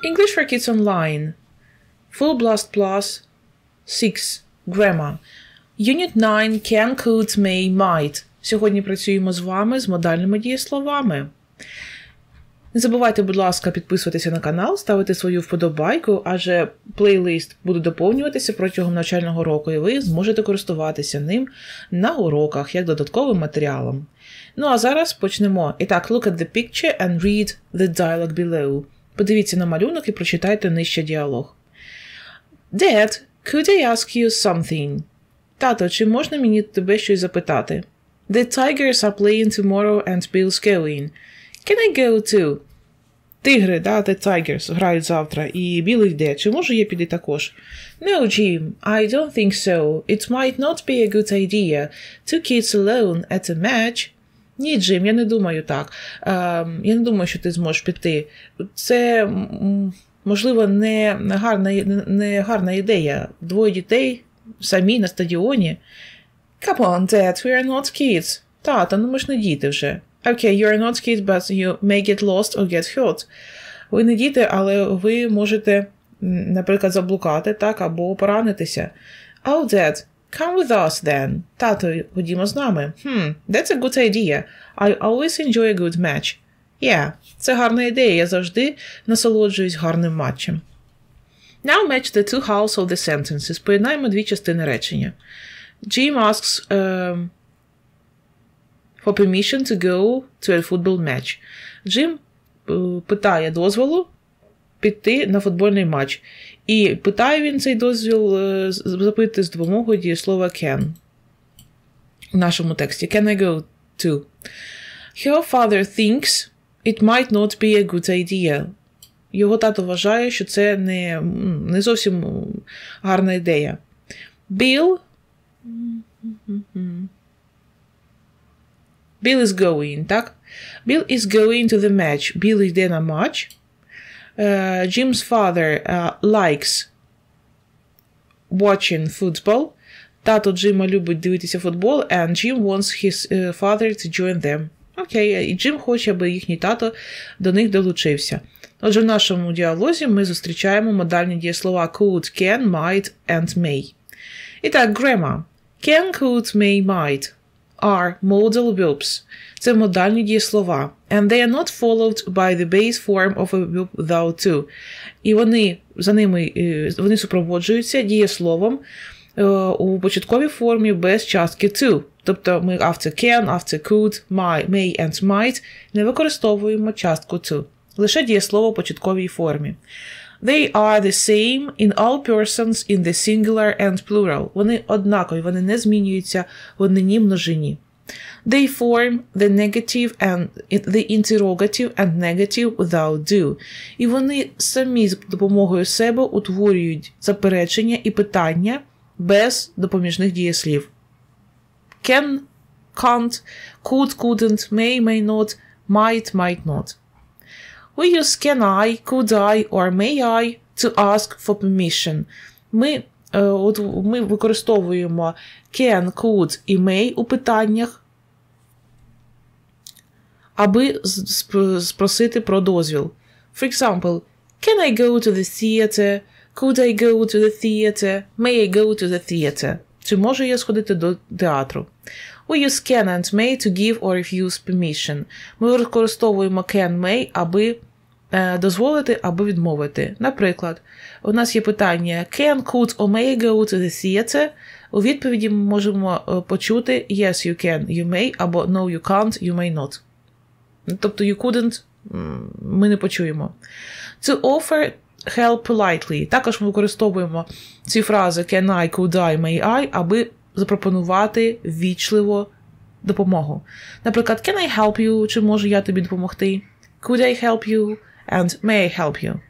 English for Kids Online. Full Blast Plus 6. Grammar. Unit 9. Can, could, may, might. Сьогодні працюємо з вами з модальними дієсловами. Не забувайте, будь ласка, підписуватися на канал, ставити свою вподобайку, адже плейлист буде доповнюватися протягом навчального року, і ви зможете користуватися ним на уроках, як додатковим матеріалом. Ну а зараз почнемо. І так, look at the picture and read the dialogue below. Подивіться на малюнок і прочитайте нижче діалог. Dad, could I ask you something? Тато, чи можна мені тебе щось запитати? The Tigers are playing tomorrow and Bill's going. Can I go too? Тигри, the Tigers, грають завтра, і Біл йде. Чи можу я піти також? No, Jim, I don't think so. It might not be a good idea. 2 kids alone at a match. Ні, Джим, я не думаю так. Я не думаю, що ти зможеш піти. Це, можливо, не гарна ідея. 2 дітей самі на стадіоні. Come on, Dad, we are not kids. Тата, ми ж не діти вже. Okay, you are not kids, but you may get lost or get hurt. Ви не діти, але ви можете, наприклад, заблукати, так, або поранитися. Oh, Dad, come with us then. Тато, ходімо з нами. That's a good idea. I always enjoy a good match. Yeah, це гарна ідея. Я завжди насолоджуюсь гарним матчем. Now match the two halves of the sentences. Поєднаємо 2 частини речення. Jim asks for permission to go to a football match. Джим питає дозволу піти на футбольний матч. І питає він цей дозвіл запити з допомогою дієслова can. У нашому тексті. Can I go to? Her father thinks it might not be a good idea. Його тато вважає, що це не зовсім гарна ідея. Bill is going, так? Bill is going to the match. Bill йде на матч. Jim's father likes watching football. Тато Джима любить дивитися футбол, and Jim wants his father to join them. Окей, і Джим хоче, аби їхній тато до них долучився. Отже, в нашому діалозі ми зустрічаємо модальні дієслова could, can, might and may. І так, grammar. Can, could, may, might are modal verbs. Це модальні дієслова. And they are not followed by the base form of a verb without to. І вони супроводжуються дієсловом у початковій формі без частки to. Тобто ми after can, after could, may and might не використовуємо частку to. Лише дієслово у початковій формі. They are the same in all persons in the singular and plural. Вони однакові, вони не змінюються в однині множині. They form the negative and the interrogative and negative without do. І вони самі з допомогою себе утворюють заперечення і питання без допоміжних дієслів. Can, can't, could, couldn't, may not, might not. We use can I, could I or may I to ask for permission. Ми використовуємо can, could і may у питаннях, аби спросити про дозвіл. For example, can I go to the theater? Could I go to the theater? May I go to the theater? Чи можу я сходити до театру? We use can and may to give or refuse permission. Ми використовуємо can, may, аби дозволити, або відмовити. Наприклад, у нас є питання can, could or may I go to the theater? У відповіді ми можемо почути yes, you can, you may, або no, you can't, you may not. Тобто you couldn't ми не почуємо. To offer help politely. Також ми використовуємо ці фрази can I, could I, may I, аби запропонувати ввічливо допомогу. Наприклад, can I help you? Чи можу я тобі допомогти? Could I help you? And may I help you?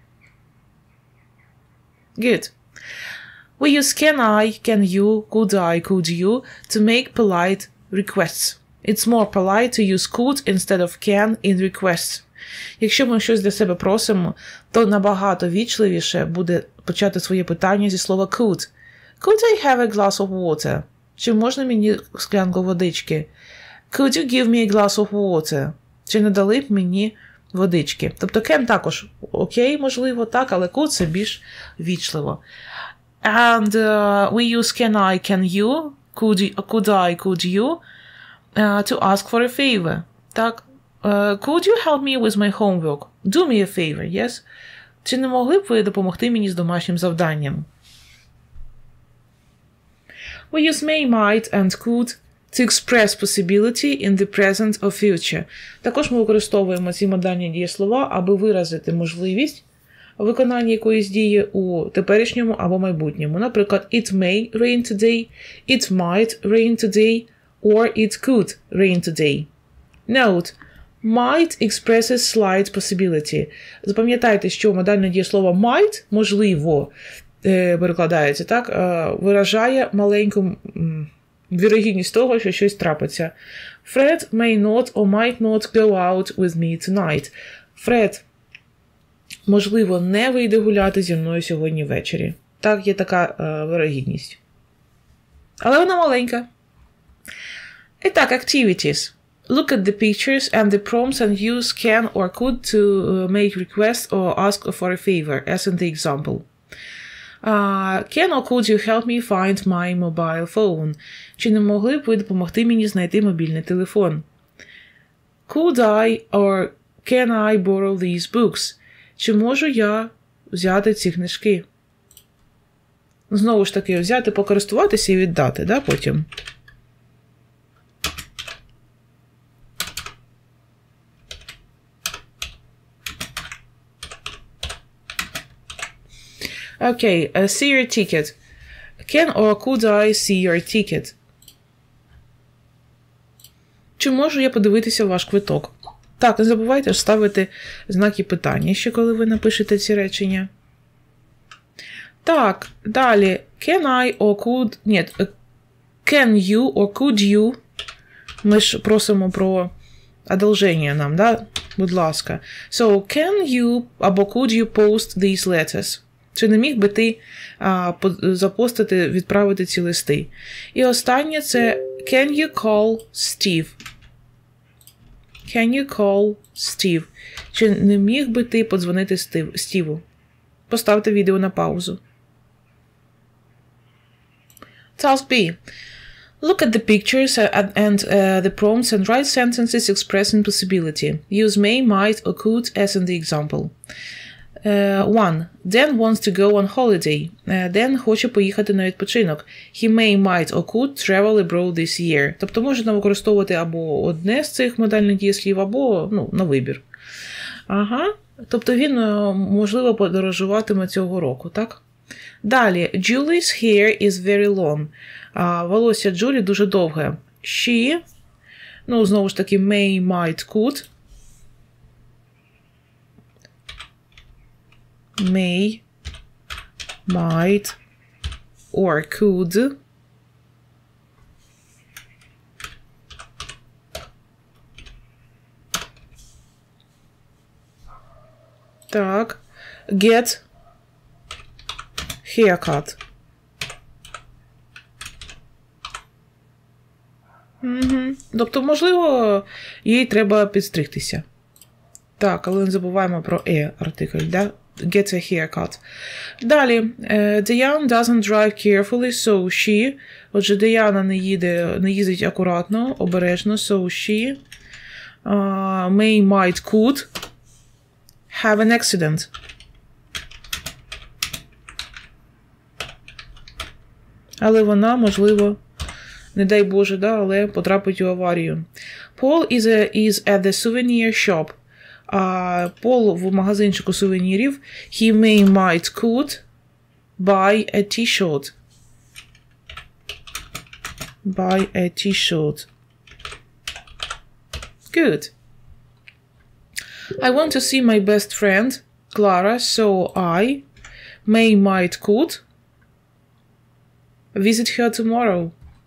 Good. We use can I, can you, could I, could you to make polite requests. It's more polite to use could instead of can in requests. Якщо ми щось для себе просимо, то набагато вічливіше буде почати своє питання зі слова could. Could I have a glass of water? Чи можна мені склянку водички? Could you give me a glass of water? Чи надали б мені водички. Тобто can також окей, можливо, так, але could це більш вічливо. And we use can I, can you, could I, could you to ask for a favor. Так, could you help me with my homework? Do me a favor, yes? Чи не могли б ви допомогти мені з домашнім завданням? We use may, might and could to express possibility in the present or future. Також ми використовуємо ці модальні дієслова, аби виразити можливість виконання якоїсь дії у теперішньому або майбутньому. Наприклад, it may rain today, it might rain today, or it could rain today. Note: might expresses slight possibility. Запам'ятайте, що модальне дієслово might, можливо, перекладається, так, виражає маленьку вірогідність того, що щось трапиться. Fred may not or might not go out with me tonight. Фред, можливо, не вийде гуляти зі мною сьогодні ввечері. Так, є така вирогідність. Але вона маленька. І так, activities. Look at the pictures and the prompts and use can or could to make requests or ask for a favor, as in the example. Can or could you help me find my mobile phone? Чи не могли б ви допомогти мені знайти мобільний телефон? Could I or can I borrow these books? Чи можу я взяти ці книжки? Знову ж таки, взяти, покористуватися і віддати, да, потім. Okay, see your ticket. Can or could I see your ticket? Чи можу я подивитися ваш квиток? Так, не забувайте ставити знаки питання ще, коли ви напишете ці речення. Так, далі. Can I or could... Ні, can you or could you? Ми ж просимо про одолження нам, да? Будь ласка. So, can you або could you post these letters? Чи не міг би ти запостити, відправити ці листи? І останнє це can you call Steve? Can you call Steve? Чи не міг би ти подзвонити Стіву? Поставте відео на паузу. Task B. Look at the pictures and the prompts and write sentences expressing possibility. Use may, might, or could as in the example. 1. Dan wants to go on holiday. Dan хоче поїхати на відпочинок. He may, might or could travel abroad this year. Тобто можна використовувати або одне з цих модальних дієслів, або на вибір. Ага. Тобто він, можливо, подорожуватиме цього року, так? Далі. Julie's hair is very long. Волосся Джулі дуже довге. She, знову ж таки, may, might, could. May, might, or could так, get haircut. Тобто, можливо, їй треба підстригтися. Так, але не забуваємо про артикль, да? Get a haircut. Далі. Diane doesn't drive carefully, so she. Отже, Діана не їздить акуратно, обережно, so she may, might, could have an accident. Але вона, можливо, не дай Боже, да, але потрапить у аварію. Paul is at the souvenir shop. Пол в магазинчику сувенірів. He may, might, could buy a t-shirt. Buy a t-shirt. Good. I want to see my best friend, Clara, so I may, might, could visit her tomorrow.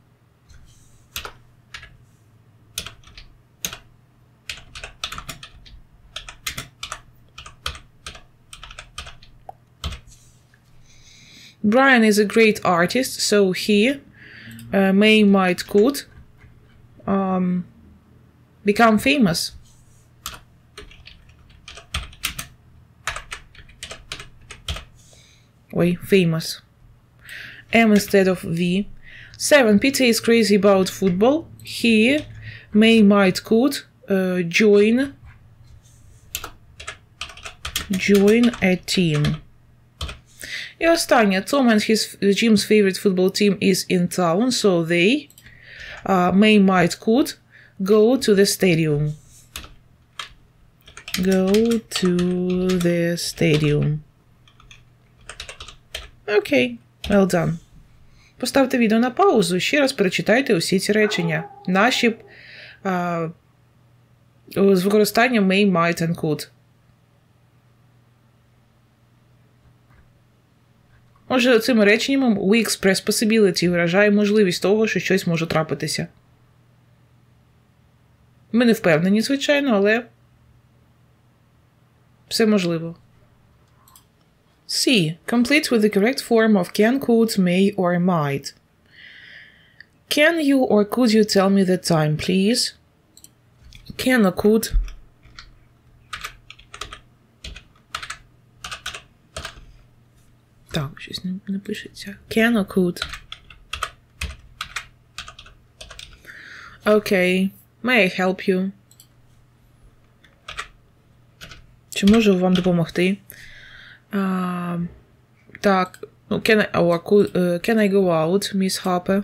Brian is a great artist, so he may, might, could become famous. Ой, famous. M instead of V. 7. Peter is crazy about football. He may, might, could join a team. І останнє. Tom and Jim's favorite football team is in town, so they may, might, could go to the stadium. Go to the stadium. Окей, well done. Поставте відео на паузу, ще раз перечитайте усі ці речення. Наші з використанням may, might and could. Отже, цими реченнями we express possibility, виражає можливість того, що щось може трапитися. Ми не впевнені, звичайно, але все можливо. C. Complete with the correct form of can, could, may or might. Can you or could you tell me the time, please? Can or could. Так, щось не пишеться. Can or could. Okay. May I help you? Чи можу вам допомогти? Так. Can I go out, Miss Harper?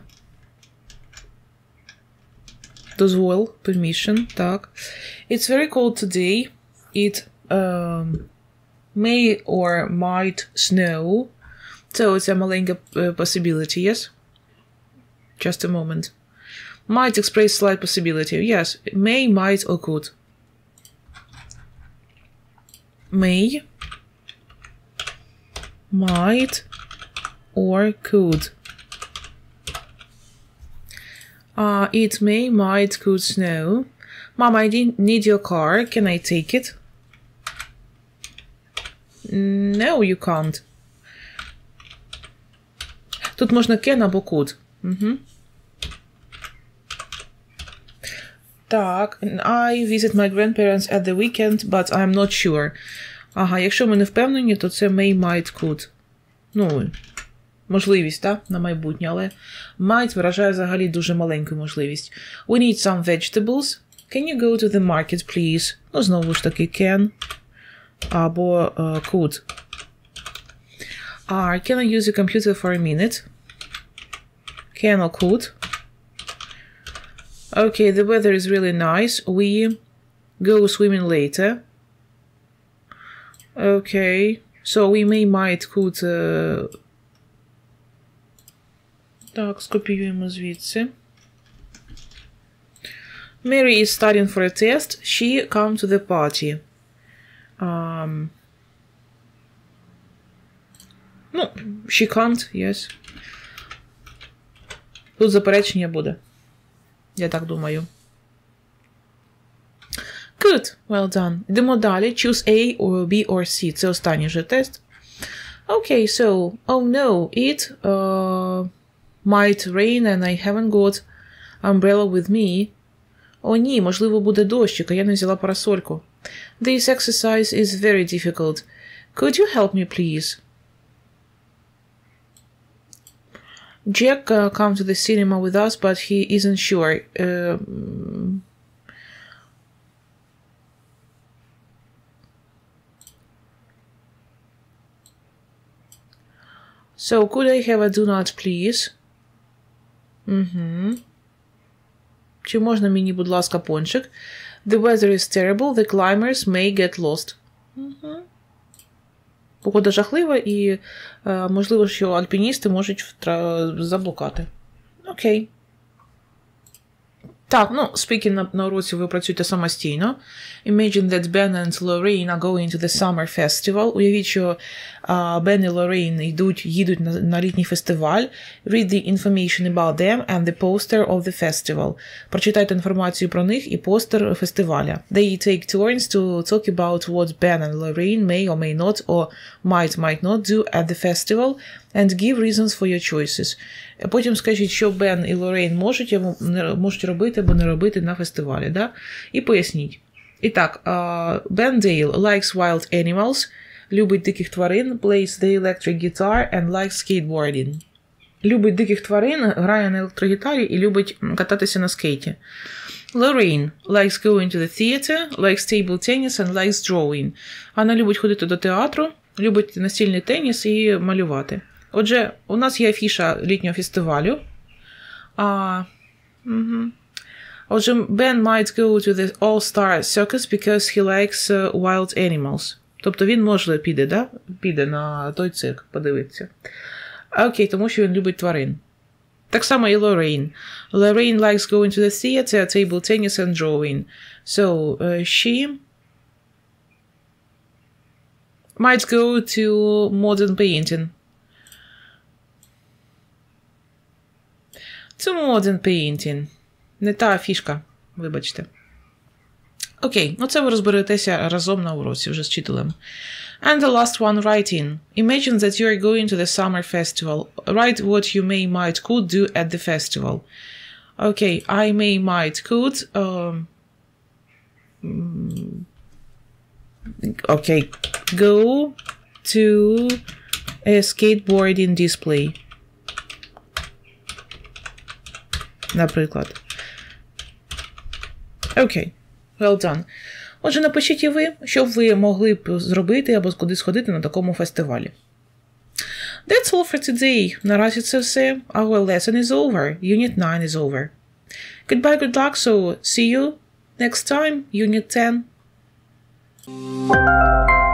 Дозвол. Permission. Так. It's very cold today. It may or might snow. So it's a маленька possibility, yes? Just a moment. Might express slight possibility. Yes. May, might or could. May, might or could. It may, might, could snow. Mom, I need your car. Can I take it? No, you can't. Тут можна can або could. Угу. Так. I visit my grandparents at the weekend, but I'm not sure. Ага, якщо ми не впевнені, то це may, might, could. Ну, можливість, так, на майбутнє, але might виражає взагалі дуже маленьку можливість. We need some vegetables. Can you go to the market, please? Ну, знову ж таки, can або could. Can I use your computer for a minute? Can or could. Okay, the weather is really nice. We go swimming later. Okay, so we may, might, could... Так, скопіюємо звідси. Mary is studying for a test. She come to the party. Ну, she can't, yes. Тут заперечення буде. Я так думаю. Good. Well done. Йдемо далі. Choose A or B or C. Це останній же тест. Okay, so, oh no, it might rain and I haven't got umbrella with me. О ні, можливо буде дощик, а я не взяла парасольку. This exercise is very difficult. Could you help me, please? Jack come to the cinema with us, but he isn't sure. So, could I have a donut, please? Чи можна мені, будь ласка, пончик? The weather is terrible. The climbers may get lost. Погода жахлива і, можливо, що альпіністи можуть заблукати. Окей. Так, ну, speaking на уроці ви працюєте самостійно. Imagine that Ben and Lorraine are going to the summer festival. Уявіть, що Бен і Лоррейн їдуть на літній фестиваль. Read the information about them and the poster of the festival. Прочитайте інформацію про них і постер фестиваля. They take turns to talk about what Ben and Lorraine may or may not or might not do at the festival and give reasons for your choices. Потім скажіть, що Бен і Лоррейн можуть робити або не робити на фестивалі. Да? І поясніть. І так, Ben Dale likes wild animals. Любить диких тварин, plays the electric guitar and likes skateboarding. Любить диких тварин, грає на електрогітарі і любить кататися на скейті. Lorraine likes going to the theater, likes table tennis and likes drawing. Вона любить ходити до театру, любить настільний теніс і малювати. Отже, у нас є афіша літнього фестивалю. Отже, Ben might go to the All-Star Circus because he likes wild animals. Тобто він, може, піде, да? Піде на той цирк, подивитися. Окей, тому що він любить тварин. Так само і Lorraine. Lorraine likes going to the theater, table tennis and drawing. So, she might go to modern painting. To modern painting. Не та фішка, вибачте. Окей, ну це ви розберетеся разом на уроці, вже з вчителем. And the last one, write in. Imagine that you are going to the summer festival. Write what you may, might, could do at the festival. Okay, I may, might, could. Okay, go to a skateboarding display. Наприклад. Окей, well done. Отже, напишіть і ви, що б ви могли б зробити або куди сходити на такому фестивалі. That's all for today. Наразі це все. Our lesson is over. Unit 9 is over. Goodbye, good luck, so see you next time, Unit 10.